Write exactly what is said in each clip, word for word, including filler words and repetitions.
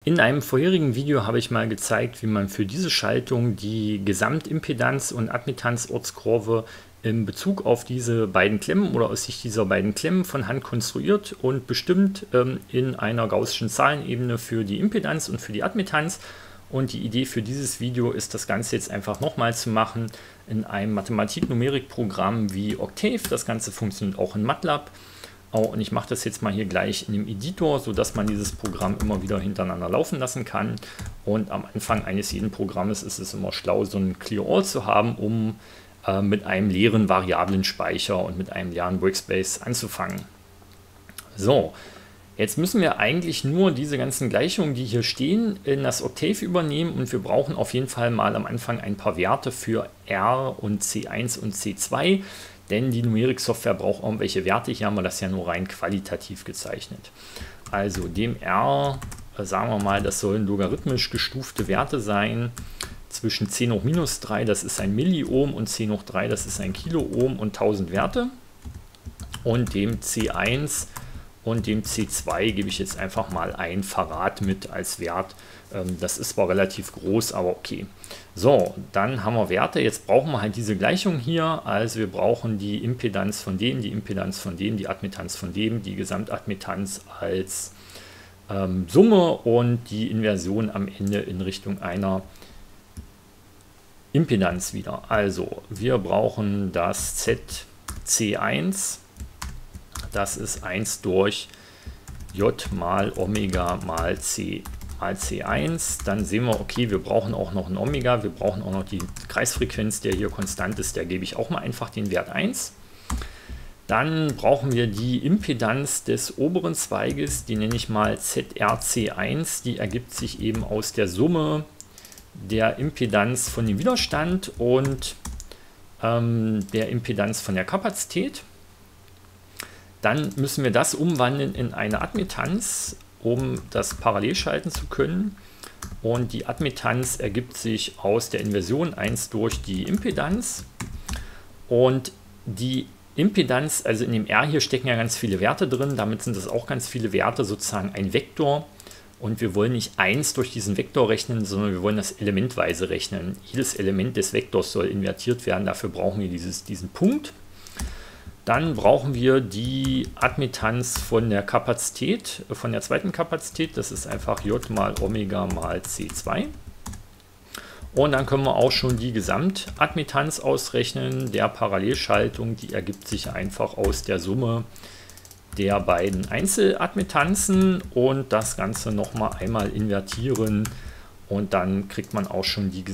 In einem vorherigen Video habe ich mal gezeigt, wie man für diese Schaltung die Gesamtimpedanz und Admittanz-Ortskurve in Bezug auf diese beiden Klemmen oder aus Sicht dieser beiden Klemmen von Hand konstruiert und bestimmt ähm, in einer gaußschen Zahlenebene für die Impedanz und für die Admittanz. Und die Idee für dieses Video ist, das Ganze jetzt einfach nochmal zu machen in einem Mathematik-Numerik-Programm wie Octave. Das Ganze funktioniert auch in MATLAB. Oh, und ich mache das jetzt mal hier gleich in dem Editor, sodass man dieses Programm immer wieder hintereinander laufen lassen kann. Und am Anfang eines jeden Programmes ist es immer schlau, so ein Clear All zu haben, um äh, mit einem leeren Variablenspeicher und mit einem leeren Workspace anzufangen. So, jetzt müssen wir eigentlich nur diese ganzen Gleichungen, die hier stehen, in das Octave übernehmen. Und wir brauchen auf jeden Fall mal am Anfang ein paar Werte für R und C eins und C zwei. Denn die Numerik-Software braucht irgendwelche Werte. Hier haben wir das ja nur rein qualitativ gezeichnet. Also dem R, sagen wir mal, das sollen logarithmisch gestufte Werte sein. Zwischen zehn hoch minus drei, das ist ein Milliohm, und zehn hoch drei, das ist ein Kiloohm, und tausend Werte. Und dem C eins und dem C zwei gebe ich jetzt einfach mal ein Farad mit als Wert. Das ist zwar relativ groß, aber okay. So, dann haben wir Werte. Jetzt brauchen wir halt diese Gleichung hier. Also wir brauchen die Impedanz von dem, die Impedanz von dem, die Admittanz von dem, die Gesamtadmittanz als ähm, Summe und die Inversion am Ende in Richtung einer Impedanz wieder. Also wir brauchen das Z C eins. Das ist eins durch J mal Omega mal C mal C eins. Dann sehen wir, okay, wir brauchen auch noch ein Omega, wir brauchen auch noch die Kreisfrequenz, der hier konstant ist, der gebe ich auch mal einfach den Wert eins. Dann brauchen wir die Impedanz des oberen Zweiges, die nenne ich mal Z R C eins, die ergibt sich eben aus der Summe der Impedanz von dem Widerstand und ähm, der Impedanz von der Kapazität. Dann müssen wir das umwandeln in eine Admittanz, um das parallel schalten zu können. Und die Admittanz ergibt sich aus der Inversion eins durch die Impedanz. Und die Impedanz, also in dem R hier stecken ja ganz viele Werte drin, damit sind das auch ganz viele Werte, sozusagen ein Vektor. Und wir wollen nicht eins durch diesen Vektor rechnen, sondern wir wollen das elementweise rechnen. Jedes Element des Vektors soll invertiert werden, dafür brauchen wir dieses, diesen Punkt. Dann brauchen wir die Admittanz von der Kapazität, von der zweiten Kapazität. Das ist einfach J mal Omega mal C zwei. Und dann können wir auch schon die Gesamtadmittanz ausrechnen der Parallelschaltung. Die ergibt sich einfach aus der Summe der beiden Einzeladmittanzen. Und das Ganze nochmal einmal invertieren. Und dann kriegt man auch schon die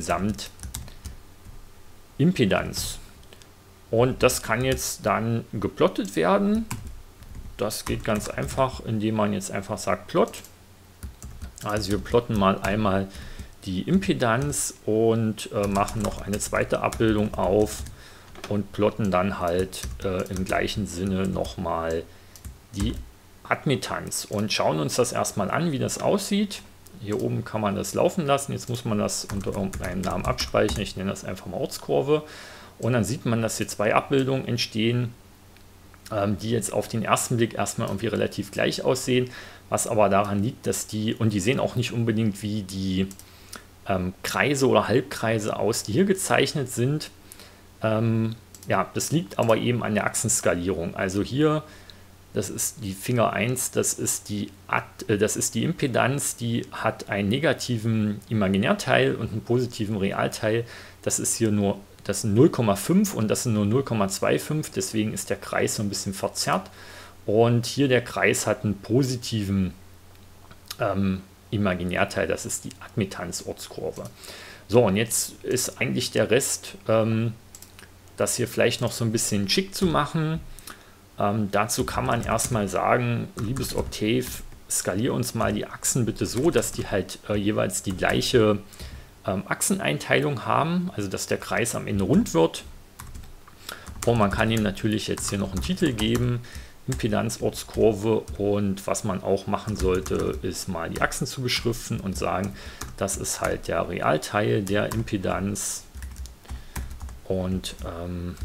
Gesamtimpedanz. Und das kann jetzt dann geplottet werden. Das geht ganz einfach, indem man jetzt einfach sagt Plot. Also wir plotten mal einmal die Impedanz und äh, machen noch eine zweite Abbildung auf und plotten dann halt äh, im gleichen Sinne nochmal die Admittanz und schauen uns das erstmal an, wie das aussieht. Hier oben kann man das laufen lassen. Jetzt muss man das unter irgendeinem Namen abspeichern. Ich nenne das einfach mal Ortskurve. Und dann sieht man, dass hier zwei Abbildungen entstehen, ähm, die jetzt auf den ersten Blick erstmal irgendwie relativ gleich aussehen, was aber daran liegt, dass die, und die sehen auch nicht unbedingt wie die ähm, Kreise oder Halbkreise aus, die hier gezeichnet sind. Ähm, ja, das liegt aber eben an der Achsenskalierung. Also hier, das ist die Finger eins, das ist die, Ad, äh, das ist die Impedanz, die hat einen negativen Imaginärteil und einen positiven Realteil. Das ist hier nur Das sind null Komma fünf und das sind nur null Komma fünfundzwanzig, deswegen ist der Kreis so ein bisschen verzerrt. Und hier der Kreis hat einen positiven ähm, Imaginärteil, das ist die Admittanz-Ortskurve. So, und jetzt ist eigentlich der Rest, ähm, das hier vielleicht noch so ein bisschen schick zu machen. Ähm, dazu kann man erstmal sagen, liebes Octave, skalier uns mal die Achsen bitte so, dass die halt äh, jeweils die gleiche Achseneinteilung haben, also dass der Kreis am Ende rund wird. Und man kann ihm natürlich jetzt hier noch einen Titel geben, Impedanz-Ortskurve, und was man auch machen sollte, ist mal die Achsen zu beschriften und sagen, das ist halt der Realteil der Impedanz und ähm,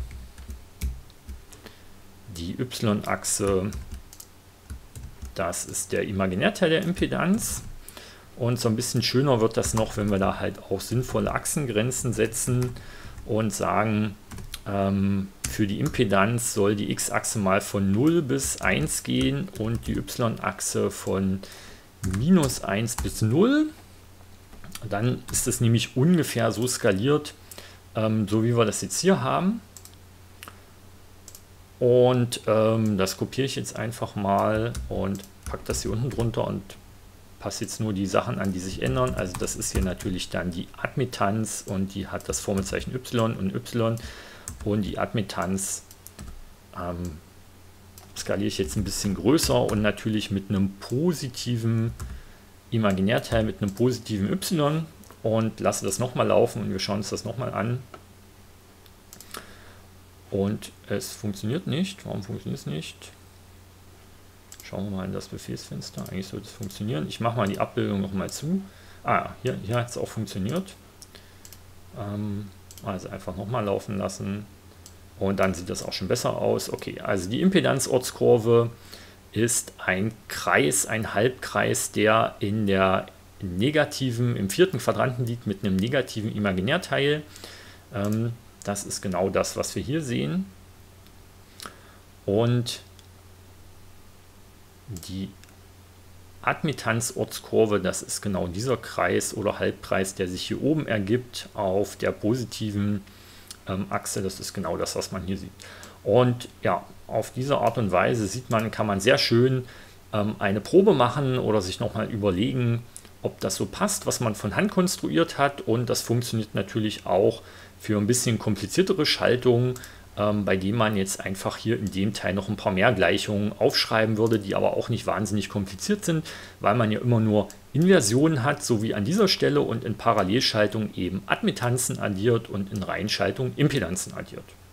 die Y-Achse, das ist der Imaginärteil der Impedanz. Und so ein bisschen schöner wird das noch, wenn wir da halt auch sinnvolle Achsengrenzen setzen und sagen, ähm, für die Impedanz soll die X-Achse mal von null bis eins gehen und die Y-Achse von minus eins bis null. Dann ist es nämlich ungefähr so skaliert, ähm, so wie wir das jetzt hier haben. Und ähm, das kopiere ich jetzt einfach mal und packe das hier unten drunter und passe jetzt nur die Sachen an, die sich ändern. Also das ist hier natürlich dann die Admittanz und die hat das Formelzeichen Y und Y. Und die Admittanz ähm, skaliere ich jetzt ein bisschen größer und natürlich mit einem positiven Imaginärteil, mit einem positiven Y, und lasse das nochmal laufen und wir schauen uns das nochmal an. Und es funktioniert nicht. Warum funktioniert es nicht? Schauen wir mal in das Befehlsfenster. Eigentlich sollte es funktionieren. Ich mache mal die Abbildung nochmal zu. Ah, hier, hier hat es auch funktioniert. Ähm, also einfach nochmal laufen lassen. Und dann sieht das auch schon besser aus. Okay, also die Impedanzortskurve ist ein Kreis, ein Halbkreis, der in der negativen, im vierten Quadranten liegt mit einem negativen Imaginärteil. Ähm, das ist genau das, was wir hier sehen. Und die Admittanzortskurve, das ist genau dieser Kreis oder Halbkreis, der sich hier oben ergibt auf der positiven ähm, Achse. Das ist genau das, was man hier sieht. Und ja, auf diese Art und Weise sieht man, kann man sehr schön ähm, eine Probe machen oder sich nochmal überlegen, ob das so passt, was man von Hand konstruiert hat. Und das funktioniert natürlich auch für ein bisschen kompliziertere Schaltungen, ähm, bei denen man jetzt einfach hier in dem Teil noch ein paar mehr Gleichungen aufschreiben würde, die aber auch nicht wahnsinnig kompliziert sind, weil man ja immer nur Inversionen hat, so wie an dieser Stelle, und in Parallelschaltung eben Admittanzen addiert und in Reihenschaltung Impedanzen addiert.